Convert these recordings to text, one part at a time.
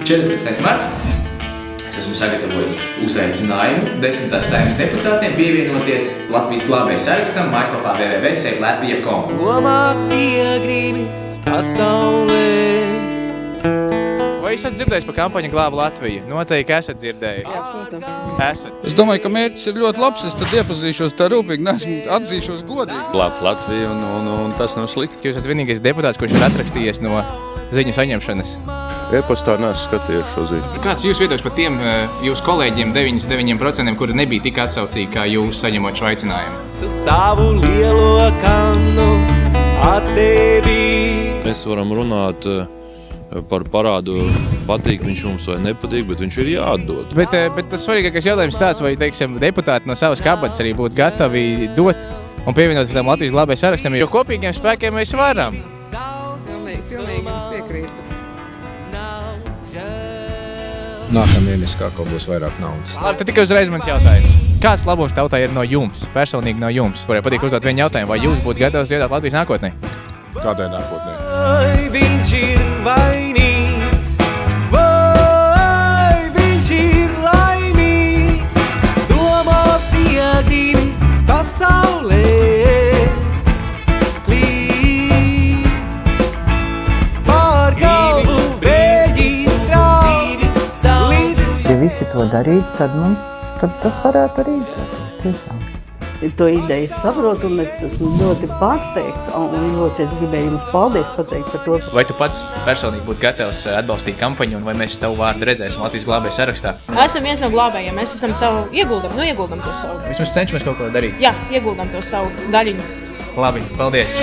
14. marts. Es esmu sagatavojis uzaicinājumu 10. Saeimas deputātiem pievienoties Latvijas glābēju sarakstam mājaslapā www.save-latvija.com. Domās iegribis pasaulē. Vai esat dzirdējis par kampaņu Glābu Latviju? Noteikti esat dzirdējis. Esat. Es domāju, ka mērķis ir ļoti labs. Es tad iepazīšos tā rūpīgi, atzīšos godīgi. Glābt Latviju un tas nav slikti. Jūs esat vienīgais deputāts, kurš ir atrakstījies no ziņu saņemšanas. E-pastā neesmu skatījies šo ziņu. Kāds jūs viedoklis par tiem jūsu kolēģiem 99%, kuri nebija tik atsaucīgi kā jūs saņemot šo aicinājumu? Savu lielo kannu atdevi. Mēs varam runāt par parādu, patīk viņš mums vai nepatīk, bet viņš ir jāatdod. Bet tas svarīgākais jautājums tāds, vai, teiksim, deputāti no savas kabatas arī būtu gatavi dot un pievienoties tam Latvijas glābēju sarakstam, jo kopīgiem spēkiem mēs varam. Pilnīgi jums piekrītu. Nākamā mēnesī kā kaut būs vairāk naudas. Labi, tad tikai uzreiz mans jautājums. Kāds labums tautai ir no jums, personīgi no jums, kurai patīk uzdot vienu jautājumu, vai jūs būtu gatavs dziedāt Latvijas nākotnē? Kādai nākotnē? Vai viņš ir vainīgs, vai viņš ir laimīgs, domās iegribis pasaulē. Ja visi to darītu, tad tas varētu arī izdoties tiešām. To ideju saprotu, un es esmu ļoti pārsteigta, un ļoti es gribēju jums paldies pateikt par to. Vai tu pats personīgi būtu gatavs atbalstīt kampaņu, un vai mēs tavu vārdu redzēsim Latvijas glābēju sarakstā? Esam viens no glābējiem, mēs esam savu ieguldam to savu. Vismaz cenšamies kaut ko darīt. Jā, ieguldam to savu daļiņu. Labi, paldies!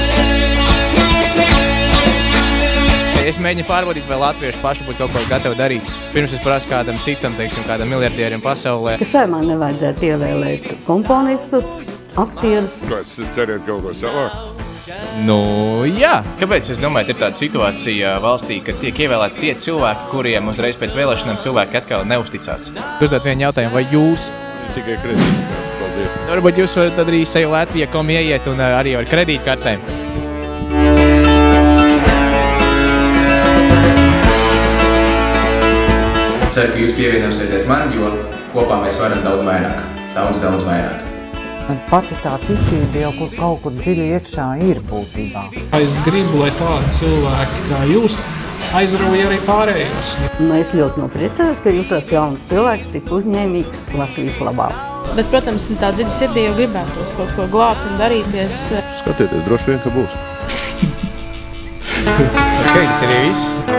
Es mēģinu pārbaudīt, vai latvieši paši būtu kaut ko gatavi darīt. Pirms es prasu kādam citam, teiksim, kādam miljardierim pasaulē. Ka Saeimā nevajadzētu ievēlēt komponistus, aktierus. Ko es cerētu kaut ko savākt? Nu, jā. Kāpēc es domāju, ir tāda situācija valstī, kad tiek ievēlēti tie cilvēki, kuriem uzreiz pēc vēlēšanām cilvēki atkal neusticās? Uzdot vienu jautājumu, vai jūs... Tikai kredītkartē, paldies. Varbūt jūs varat arī Save-Latvija.com ieiet un arī ar kredītkartēm. Ceru, ka jūs pievienosieties man, jo kopā mēs varam daudz vairāk. Daudz vairāk. Pati tā ticība jau kaut kur dziļi iekšā ir būtībā. Es gribu, lai tādi cilvēki kā jūs aizrauja arī pārējos. Es ļoti nopriecājos, ka jūs tāds jauns cilvēks tik uzņēmīgs Latvijas labā. Bet, protams, tā dziļi sirdī jau gribētos kaut ko glābt un darīties. Skatieties, droši vien, ka būs. Ok, tas ir viss.